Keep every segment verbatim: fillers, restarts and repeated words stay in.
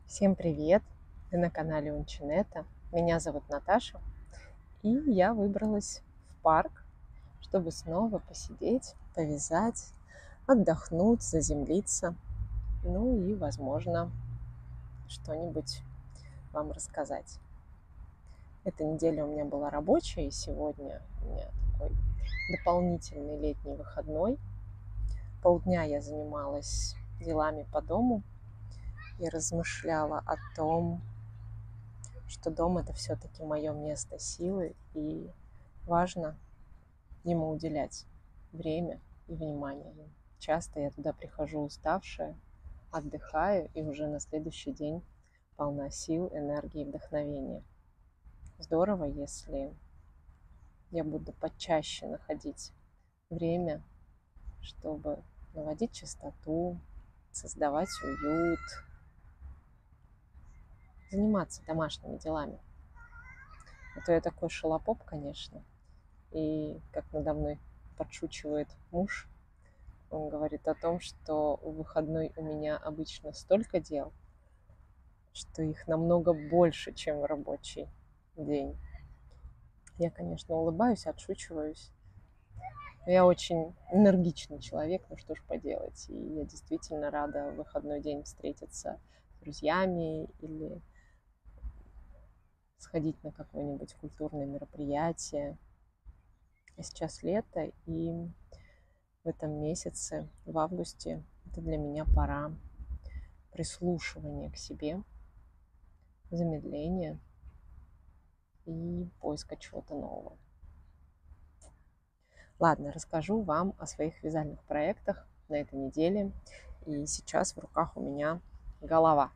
Всем привет! Вы на канале Унчинета. Меня зовут Наташа, и я выбралась в парк, чтобы снова посидеть, повязать, отдохнуть, заземлиться, ну и, возможно, что-нибудь вам рассказать. Эта неделя у меня была рабочая, и сегодня у меня такой дополнительный летний выходной. Полдня я занималась делами по дому и размышляла о том, что дом – это все-таки мое место силы, и важно ему уделять время и внимание. Часто я туда прихожу уставшая, отдыхаю, и уже на следующий день полна сил, энергии и вдохновения. Здорово, если я буду почаще находить время, чтобы наводить чистоту, создавать уют, заниматься домашними делами. А то я такой шалопоп, конечно. И как надо мной подшучивает муж, он говорит о том, что в выходной у меня обычно столько дел, что их намного больше, чем в рабочий день. Я, конечно, улыбаюсь, отшучиваюсь. Я очень энергичный человек, ну что ж поделать. И я действительно рада в выходной день встретиться с друзьями или сходить на какое-нибудь культурное мероприятие. А сейчас лето, и в этом месяце, в августе, это для меня пора прислушивания к себе, замедления и поиска чего-то нового. Ладно, расскажу вам о своих вязальных проектах на этой неделе. И сейчас в руках у меня голова.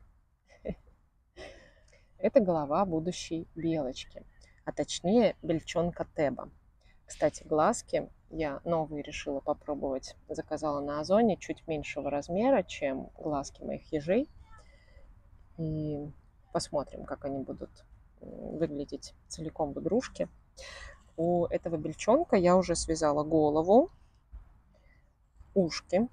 Это голова будущей белочки, а точнее бельчонка Теба. Кстати, глазки я новые решила попробовать. Заказала на Озоне, чуть меньшего размера, чем глазки моих ежей. И посмотрим, как они будут выглядеть целиком в игрушке. У этого бельчонка я уже связала голову, ушки.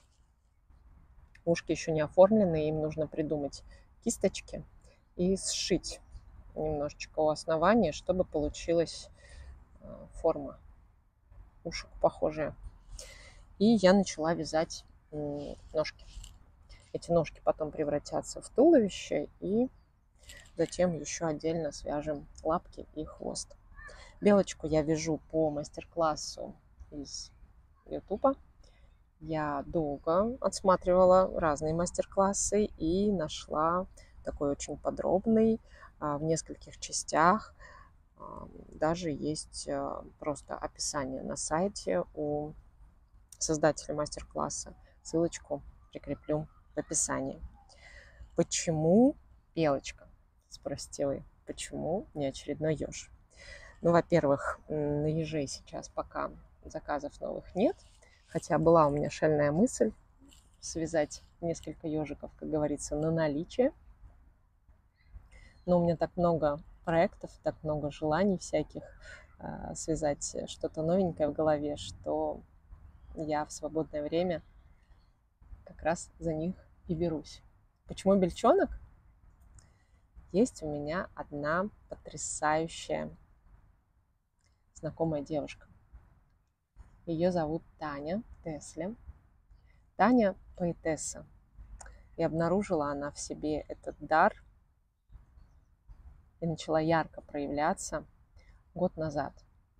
Ушки еще не оформлены, им нужно придумать кисточки и сшить немножечко у основания, чтобы получилась форма ушек похожая. И я начала вязать ножки. Эти ножки потом превратятся в туловище, и затем еще отдельно свяжем лапки и хвост. Белочку я вяжу по мастер-классу из Ютуба. Я долго отсматривала разные мастер-классы и нашла такой очень подробный, в нескольких частях. Даже есть просто описание на сайте у создателя мастер-класса. Ссылочку прикреплю в описании. Почему белочка? Спросите вы. Почему не очередной еж? Ну, во-первых, на ежей сейчас пока заказов новых нет. Хотя была у меня шальная мысль связать несколько ежиков, как говорится, на наличие. Но у меня так много проектов, так много желаний всяких э, связать что-то новенькое в голове, что я в свободное время как раз за них и берусь. Почему бельчонок? Есть у меня одна потрясающая знакомая девушка. Ее зовут Таня Тесле. Таня поэтесса. И обнаружила она в себе этот дар и начала ярко проявляться год назад.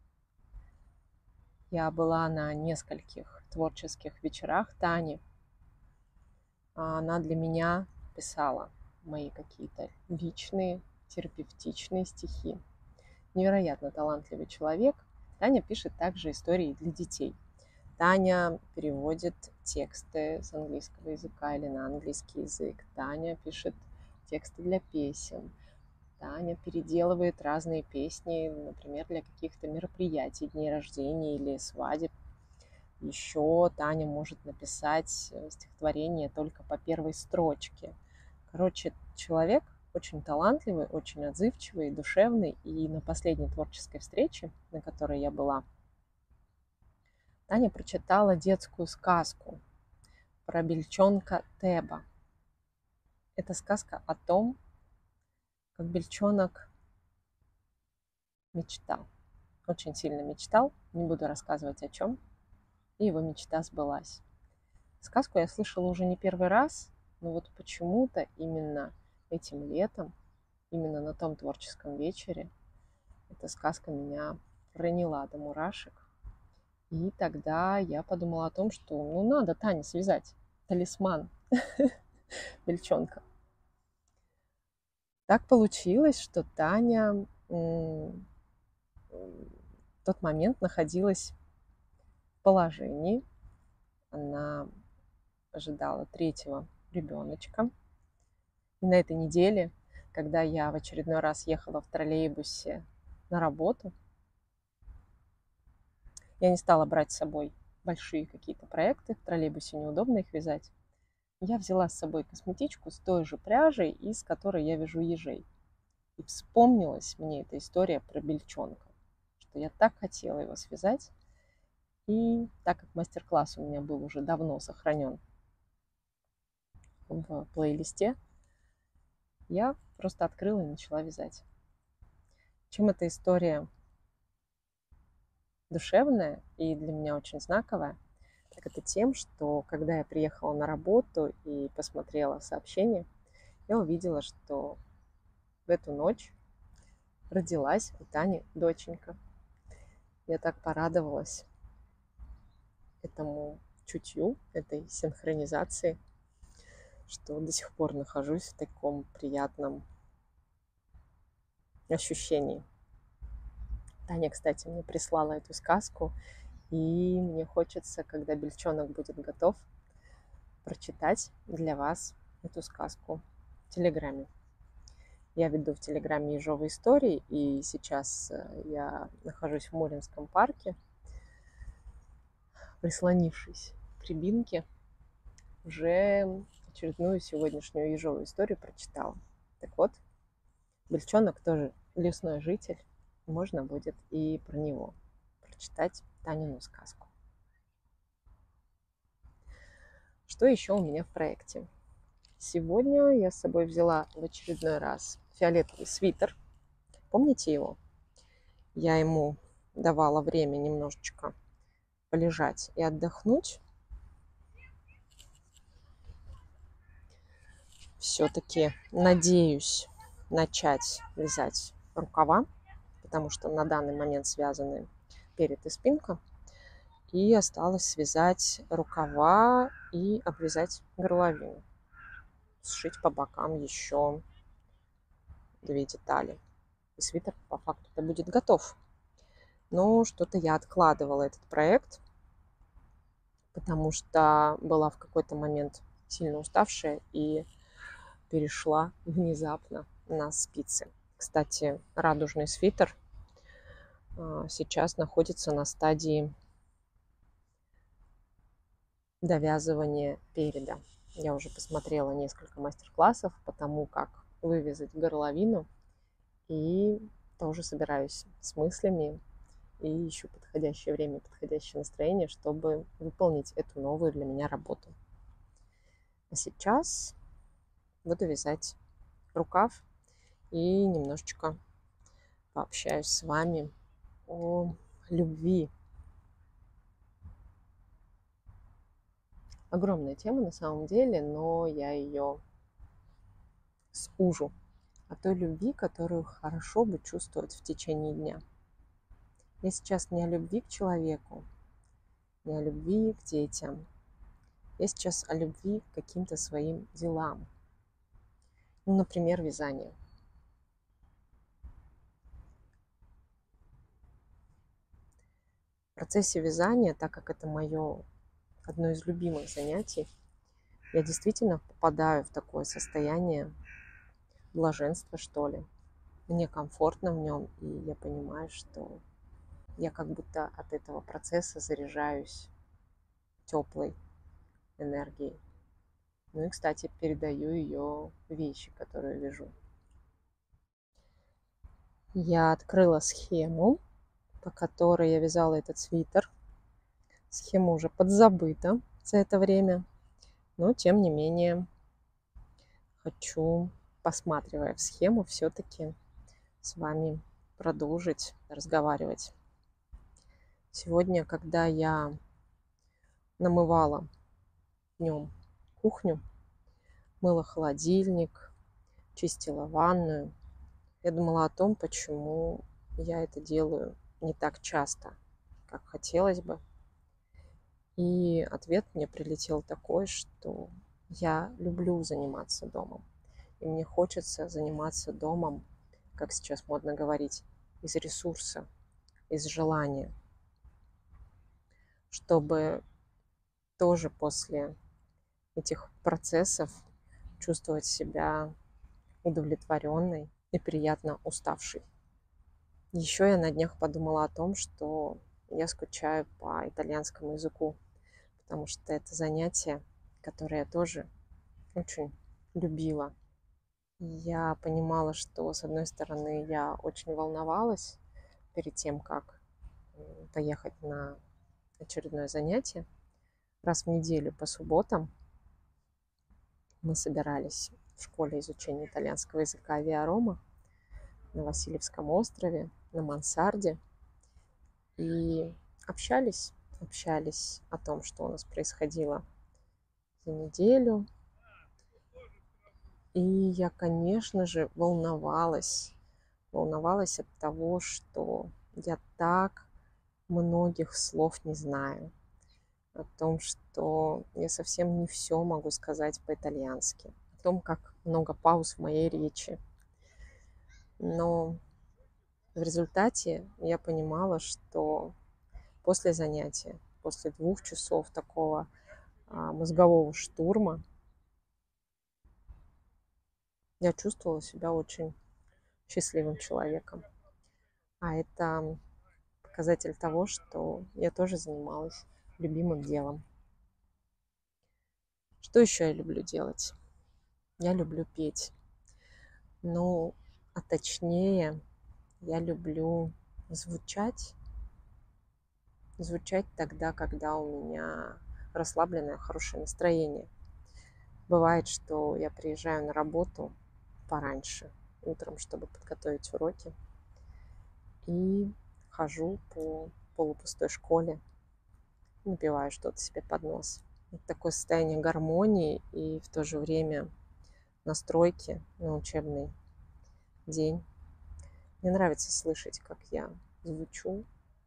Я была на нескольких творческих вечерах Тани. Она для меня писала мои какие-то личные, терапевтичные стихи. Невероятно талантливый человек. Таня пишет также истории для детей. Таня переводит тексты с английского языка или на английский язык. Таня пишет тексты для песен. Таня переделывает разные песни, например, для каких-то мероприятий, дней рождения или свадеб. Еще Таня может написать стихотворение только по первой строчке. Короче, человек очень талантливый, очень отзывчивый, душевный. И на последней творческой встрече, на которой я была, Таня прочитала детскую сказку про бельчонка Теба. Это сказка о том, как бельчонок мечтал. Очень сильно мечтал, не буду рассказывать о чем, и его мечта сбылась. Сказку я слышала уже не первый раз, но вот почему-то именно этим летом, именно на том творческом вечере, эта сказка меня проняла до мурашек. И тогда я подумала о том, что ну надо Тане связать талисман бельчонка. Так получилось, что Таня в тот момент находилась в положении. Она ожидала третьего ребеночка. И на этой неделе, когда я в очередной раз ехала в троллейбусе на работу, я не стала брать с собой большие какие-то проекты, в троллейбусе неудобно их вязать. Я взяла с собой косметичку с той же пряжей, из которой я вяжу ежей. И вспомнилась мне эта история про бельчонка, что я так хотела его связать. И так как мастер-класс у меня был уже давно сохранен в плейлисте, я просто открыла и начала вязать. Чем эта история душевная и для меня очень знаковая, так это тем, что когда я приехала на работу и посмотрела сообщение, я увидела, что в эту ночь родилась у Тани доченька. Я так порадовалась этому чутью, этой синхронизации, что до сих пор нахожусь в таком приятном ощущении. Таня, кстати, мне прислала эту сказку, и мне хочется, когда бельчонок будет готов, прочитать для вас эту сказку в Телеграме. Я веду в Телеграме ежовые истории, и сейчас я нахожусь в Муринском парке, прислонившись к рябинке, уже очередную сегодняшнюю ежовую историю прочитала. Так вот, бельчонок тоже лесной житель, можно будет и про него прочитать Танину сказку. Что еще у меня в проекте? Сегодня я с собой взяла в очередной раз фиолетовый свитер. Помните его? Я ему давала время немножечко полежать и отдохнуть. Все-таки надеюсь начать вязать рукава, потому что на данный момент связаны перед и спинка. И осталось связать рукава и обвязать горловину. Сшить по бокам еще две детали. И свитер по факту-то будет готов. Но что-то я откладывала этот проект, потому что была в какой-то момент сильно уставшая и перешла внезапно на спицы. Кстати, радужный свитер сейчас находится на стадии довязывания переда. Я уже посмотрела несколько мастер-классов по тому, как вывязать горловину, и тоже собираюсь с мыслями и ищу подходящее время, подходящее настроение, чтобы выполнить эту новую для меня работу. А сейчас буду вязать рукав и немножечко пообщаюсь с вами о любви. Огромная тема на самом деле, но я ее сужу. О той любви, которую хорошо бы чувствовать в течение дня. Я сейчас не о любви к человеку, не о любви к детям. Я сейчас о любви к каким-то своим делам. Ну, например, вязание. В процессе вязания, так как это мое одно из любимых занятий, я действительно попадаю в такое состояние блаженства, что ли. Мне комфортно в нем, и я понимаю, что я как будто от этого процесса заряжаюсь теплой энергией. Ну и, кстати, передаю ее вещи, которые вяжу. Я открыла схему, по которой я вязала этот свитер. Схема уже подзабыта за это время, но тем не менее хочу, посматривая в схему, все-таки с вами продолжить разговаривать. Сегодня, когда я намывала днем кухню, мыла холодильник, чистила ванную, я думала о том, почему я это делаю не так часто, как хотелось бы. И ответ мне прилетел такой, что я люблю заниматься домом. И мне хочется заниматься домом, как сейчас модно говорить, из ресурса, из желания, чтобы тоже после этих процессов чувствовать себя удовлетворенной и приятно уставшей. Еще я на днях подумала о том, что я скучаю по итальянскому языку, потому что это занятие, которое я тоже очень любила. Я понимала, что, с одной стороны, я очень волновалась перед тем, как поехать на очередное занятие. Раз в неделю по субботам мы собирались в школе изучения итальянского языка Виа Рома на Васильевском острове, на мансарде. И общались, общались о том, что у нас происходило за неделю. И я, конечно же, волновалась. Волновалась от того, что я так многих слов не знаю. О том, что я совсем не все могу сказать по-итальянски. О том, как много пауз в моей речи. Но в результате я понимала, что после занятия, после двух часов такого а, мозгового штурма, я чувствовала себя очень счастливым человеком. А это показатель того, что я тоже занималась любимым делом. Что еще я люблю делать? Я люблю петь. Ну, а точнее, я люблю звучать. Звучать тогда, когда у меня расслабленное, хорошее настроение. Бывает, что я приезжаю на работу пораньше, утром, чтобы подготовить уроки. И хожу по полупустой школе, напеваю что-то себе под нос. Это такое состояние гармонии и в то же время настройки на учебный день. Мне нравится слышать, как я звучу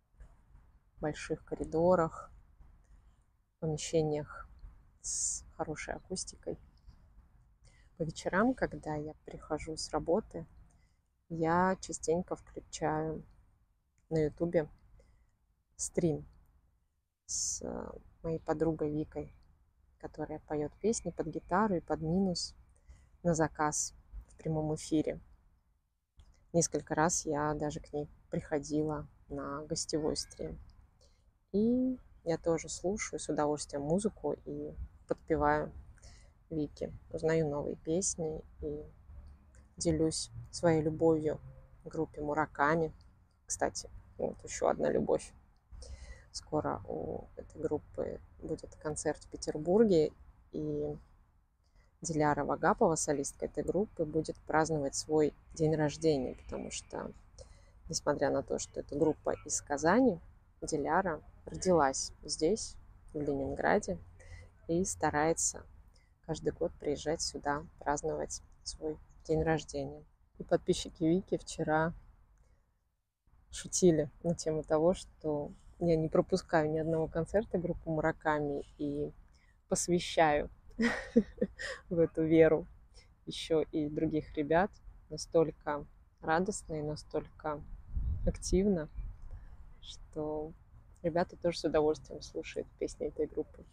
в больших коридорах, помещениях с хорошей акустикой. По вечерам, когда я прихожу с работы, я частенько включаю на ютубе стрим с моей подругой Викой, которая поет песни под гитару и под минус на заказ в прямом эфире. Несколько раз я даже к ней приходила на гостевой стрим. И я тоже слушаю с удовольствием музыку и подпеваю Вике. Узнаю новые песни и делюсь своей любовью к группе Мураками. Кстати, вот еще одна любовь. Скоро у этой группы будет концерт в Петербурге, и Диляра Вагапова, солистка этой группы, будет праздновать свой день рождения, потому что, несмотря на то, что это группа из Казани, Диляра родилась здесь, в Ленинграде, и старается каждый год приезжать сюда, праздновать свой день рождения. И подписчики Вики вчера шутили на тему того, что я не пропускаю ни одного концерта группы Мураками и посвящаю в эту веру еще и других ребят. Настолько радостно и настолько активно, что ребята тоже с удовольствием слушают песни этой группы.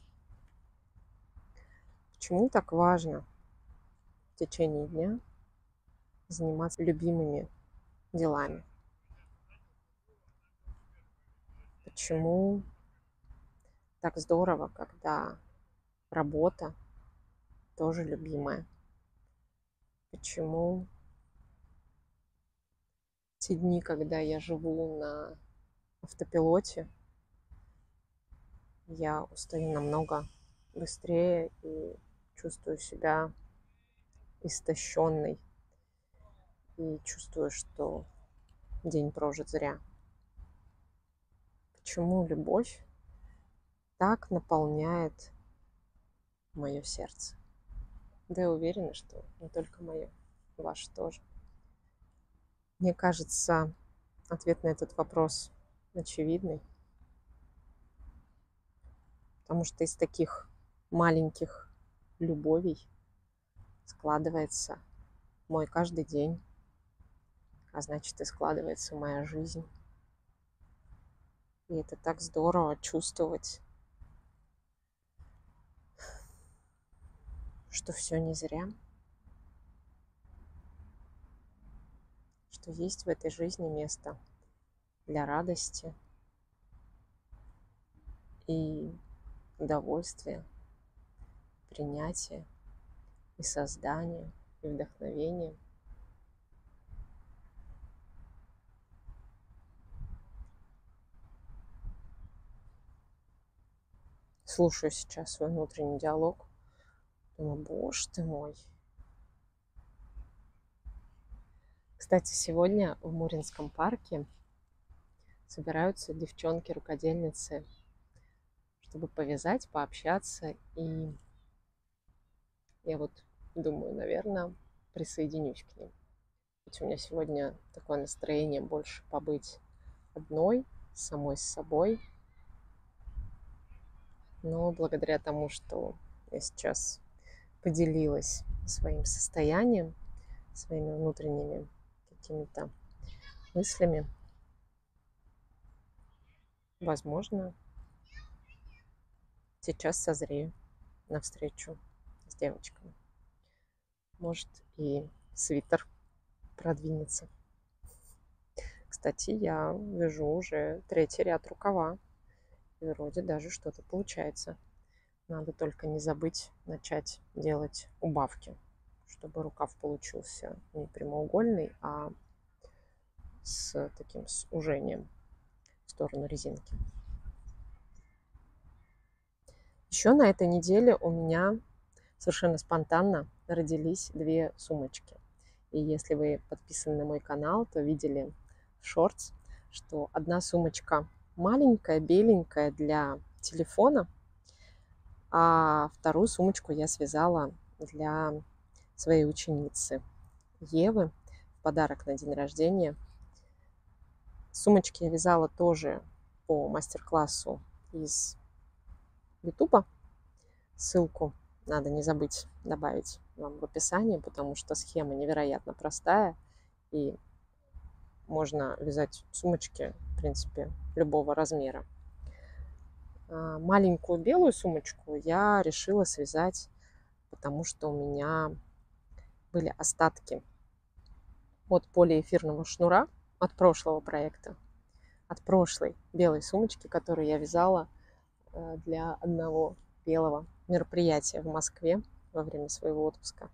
Почему так важно в течение дня заниматься любимыми делами? Почему так здорово, когда работа тоже любимая? Почему те дни, когда я живу на автопилоте, я устаю намного быстрее и чувствую себя истощенной и чувствую, что день прожит зря. Почему любовь так наполняет мое сердце? Да, я уверена, что не только мое, ваше тоже. Мне кажется, ответ на этот вопрос очевидный, потому что из таких маленьких любовей складывается мой каждый день, а значит и складывается моя жизнь. И это так здорово чувствовать, что все не зря, что есть в этой жизни место для радости и удовольствия, принятия и создания, и вдохновения. Слушаю сейчас свой внутренний диалог. Думаю, боже ты мой. Кстати, сегодня в Муринском парке собираются девчонки-рукодельницы, чтобы повязать, пообщаться. И я вот думаю, наверное, присоединюсь к ним. Ведь у меня сегодня такое настроение больше побыть одной, самой с собой. Но благодаря тому, что я сейчас поделилась своим состоянием, своими внутренними какими-то мыслями, возможно, сейчас созрею навстречу с девочками. Может, и свитер продвинется. Кстати, я вяжу уже третий ряд рукава. И вроде даже что-то получается. Надо только не забыть начать делать убавки, чтобы рукав получился не прямоугольный, а с таким сужением в сторону резинки. Еще на этой неделе у меня совершенно спонтанно родились две сумочки. И если вы подписаны на мой канал, то видели в шортс, что одна сумочка маленькая, беленькая для телефона, а вторую сумочку я связала для своей ученицы Евы в подарок на день рождения. Сумочки я вязала тоже по мастер-классу из Ютуба. Ссылку надо не забыть добавить вам в описании, потому что схема невероятно простая, и можно вязать сумочки, в принципе, любого размера. Маленькую белую сумочку я решила связать, потому что у меня были остатки от полиэфирного шнура от прошлого проекта, от прошлой белой сумочки, которую я вязала для одного белого мероприятия в Москве во время своего отпуска.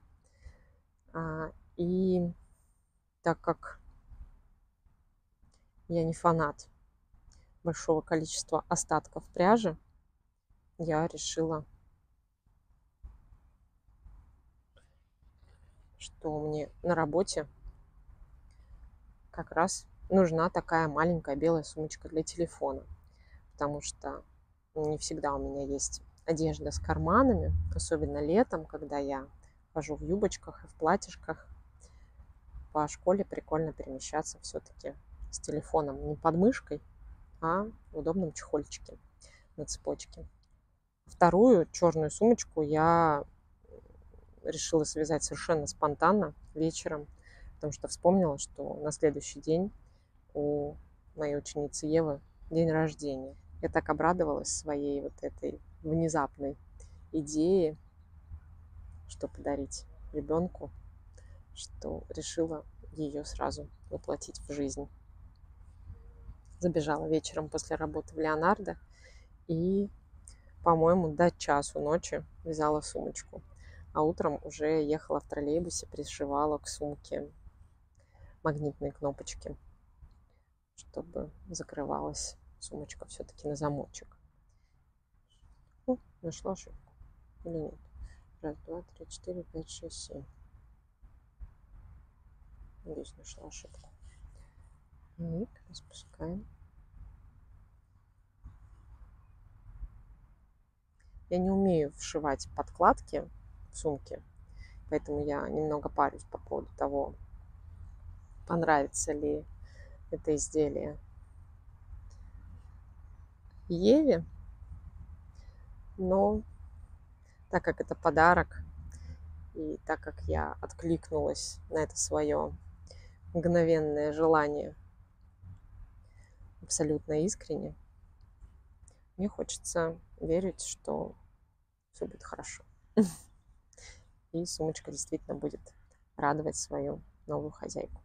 И так как я не фанат большого количества остатков пряжи, я решила, что мне на работе как раз нужна такая маленькая белая сумочка для телефона, потому что не всегда у меня есть одежда с карманами, особенно летом, когда я хожу в юбочках и в платьишках. По школе прикольно перемещаться все-таки с телефоном не под мышкой, а в удобном чехольчике на цепочке. Вторую черную сумочку я решила связать совершенно спонтанно вечером, потому что вспомнила, что на следующий день у моей ученицы Евы день рождения. Я так обрадовалась своей вот этой внезапной идее, что подарить ребенку, что решила ее сразу воплотить в жизнь. Забежала вечером после работы в Леонардо и, по-моему, до часу ночи вязала сумочку. А утром уже ехала в троллейбусе, пришивала к сумке магнитные кнопочки, чтобы закрывалась сумочка все-таки на замочек. О, нашла ошибку. Или нет? Раз, два, три, четыре, пять, шесть, семь. Здесь нашла ошибку. И распускаем. Я не умею вшивать подкладки в сумки, поэтому я немного парюсь по поводу того, понравится ли это изделие Еве. Но так как это подарок, и так как я откликнулась на это свое мгновенное желание абсолютно искренне, мне хочется верить, что все будет хорошо. И сумочка действительно будет радовать свою новую хозяйку.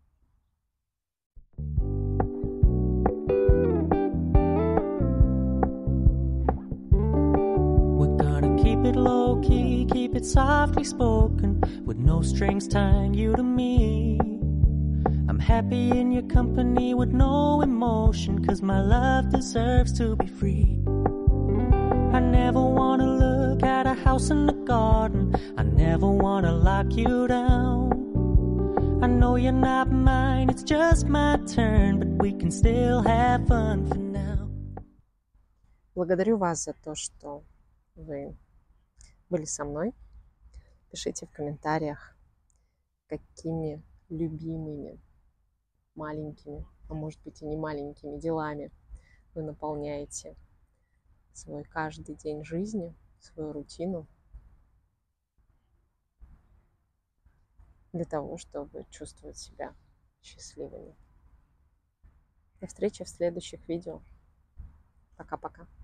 Keep it low key, keep it softly spoken, with no strings tying you to me. I'm happy in your company with no emotion, cause my love deserves to be free. I never wanna look at a house in the garden, I never wanna lock you down. I know you're not mine, it's just my turn, but we can still have fun for now. Благодарю вас за то, что вы были со мной. Пишите в комментариях, какими любимыми маленькими, а может быть и не маленькими делами вы наполняете свой каждый день жизни, свою рутину, для того, чтобы чувствовать себя счастливыми. До встречи в следующих видео. Пока-пока.